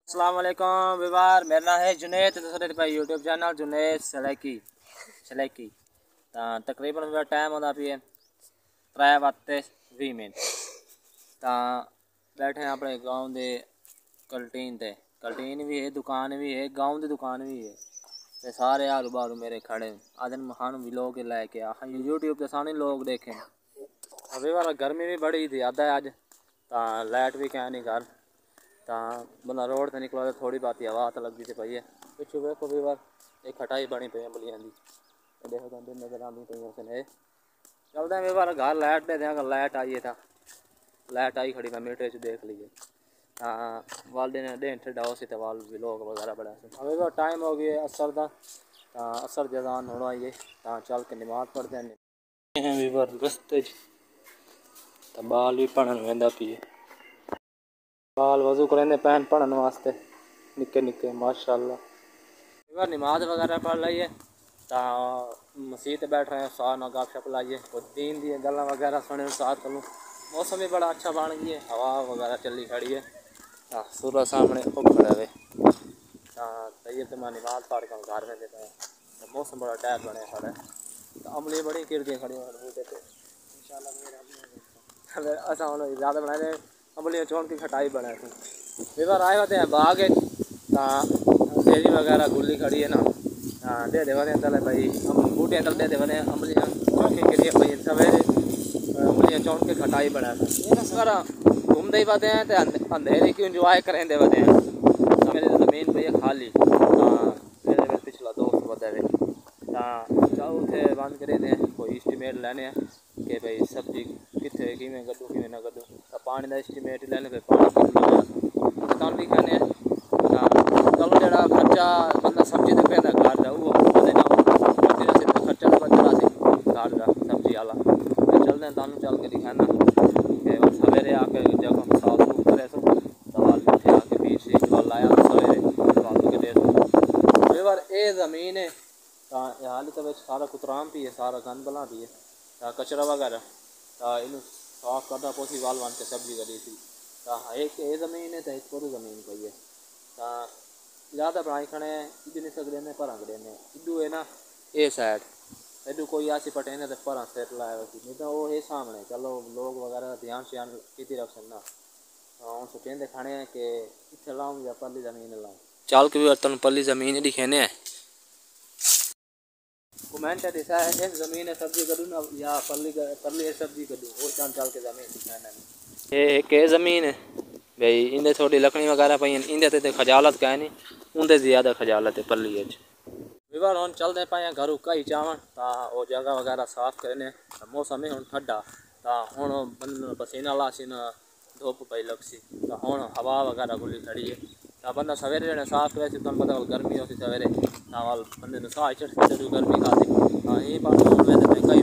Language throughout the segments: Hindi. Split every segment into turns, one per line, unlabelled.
अस्सलाम वालेकुम विवार, मेरा नाम है जुनेद। तो भाई यूट्यूब चैनल जुनेद सलैकी तकरीबन मेरा टाइम होता भी 3:20 तो बैठे हैं अपने गाँव के कल्टीन भी है, दुकान भी है, गाँव की दुकान भी है। ते सारे आलू बालू मेरे खड़े आदन महान भी लोग लैके आ यूट्यूब के सामने लोग देखें। अभी वाला गर्मी भी बड़ी थी आधा अज तो लाइट भी क्या नहीं घर तो बंदा रोड से निकला तो थोड़ी बात हवा तो लगती थी पई है। पिछू वेखो भी बार एक खटाई बनी पई अम्बलियां की देखो तो नजर आती पई उसने चलते हैं बार घर लाइट दे दें। अगर लाइट आई है था लाइट आई खड़ी मैं मीटर देख लीजिए। हाँ वाल दिन डेढ़ ठेडा हो सी तो वाल भी लोग वगैरह बड़ा अभी बार टाइम हो गया असर का असर जजान होना आइए चल के नमाज पढ़ते हैं भी बार रस्ते तो बाल भी पढ़न वेंदा पिए बाल वजू करेंदे पैन पढ़न वास्ते निक्के निक्के माशाअल्लाह। बार नमाज वगैरह पढ़ लीए तो मसीत बैठ रहे हैं साथ ना गप शप लाइए कुछ दीन दी गल्लां वगैरह सुने साथ करूँ। मौसम भी बड़ा अच्छा बन गई है, हवा वगैरह चली खड़ी है। सूरज सामने खड़े हुए तैयब तो मैं नमाज पढ़ कर घर में देता है। तो मौसम बड़ा टाइट बने खड़े तो अमली बड़ी किरदियाँ खड़ी बूटे पर इंशाल्लाह असा हम ज़्यादा बनाए अमलियाँ चोन की खटाई बनाए थे। बार आए होते हैं बाग तेजी वगैरह गुल्ली खड़ी है ना दे दे बने तले भाई बूटियाँ तल दे दे बने अमलियाँ चौंकी के लिए भाई सवेरे अमलियाँ चौंक के खटाई बनाए थे। ये ना सारा घूमते ही पाते हैं तो अंधेरे की इंजॉय करें दे बते हैं। मेरी ज़मीन पे खाली मेरे पिछला दोस्त बता जाओ उसे बंद करे थे कोई इस्टीमेट लेने कि भाई सब्जी कितने कि गड्डू कि ना गड्डू तो पानी का इस्टीमेट लेने फिर पानी भी खाने चलो जरा खर्चा बंदा सब्जी तो पैदा घर का वो खर्चा तो बचता घर का सब्जी वाला चलते हैं तुम चल के दिखाना कि सवेरे आके जब हम साफ सूफ करे सो सवाल बैठे आके बीच से लाया सवेरे के दे दो बार ये ज़मीन है हाल तो सारा कुतराम भी है, सारा गंद बला भी है कचरा वगैरह तो इन साफ करना पोसी वाल वन के सब्जी करी थी तो एक ये ज़मीन है तो एक पूरी ज़मीन पई है तो ज़्यादा बनाई खड़े इधर नहीं सकते ने पर खड़े ने इधू है ना ये साइड इधू कोई आसी पटे ने तो पर सेट लाया नहीं तो वो ये सामने चलो लोग वगैरह ध्यान श्यान की रख सकना हम सोचेंगे खाने कि इतने लाऊँ या पल्ली ज़मीन लाऊँ चल के भी बर्तन पल्ली ज़मीन दिखेने कमेंट दिशा है इस ज़मीन है सब्जी करूँ ना या पल्ली है सब्जी करूँ वो चल के ज़मीन दिखाना ये के ज़मीन है भाई इंदे थोड़ी लकड़ी वगैरह पई इंदे ते खजालत कह नहीं उनते ज़्यादा खजालत है पल्ली विवार हम चलते पाए घर कई चावन वो जगह वगैरह साफ करने मौसम है हम ठंडा तो हूँ बंद पसीना लासी न धुप पई लगसी तो हूँ हवा वगैरह खुली खड़ी है तो बंदा सवेरे जने साफ करे तुम पता गर्मी होती सवेरे वाल बंदे साह चढ़ गर्मी खाती ये कई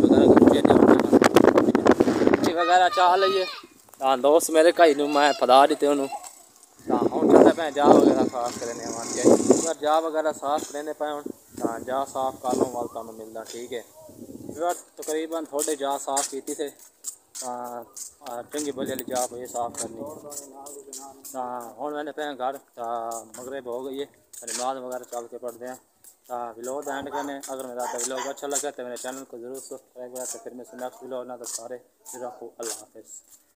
वगैरह चाह लीए दोस्त मेरे कई मैं फदा दीते उन्होंने हम चलते पे जा वगैरह साफ करने अगर जा वगैरह साफ करने पे हूँ जा साफ कर लो वाल तुम मिलता ठीक है। तकरीबन थोड़े जा साफ की थे चंगी भली वाली जा ये साफ करनी हूँ मैंने पे घर मगरब हो गई है नमाज वगैरह चल के पढ़ते हैं व्लॉग एंड करने। अगर मेरा व्लॉग अच्छा लगा तो मेरे चैनल को जरूर सब्सक्राइब करें तो फिर मैं नेक्स्ट व्लॉग ना तो सारे फिर रखो अल्लाह हाफिज़।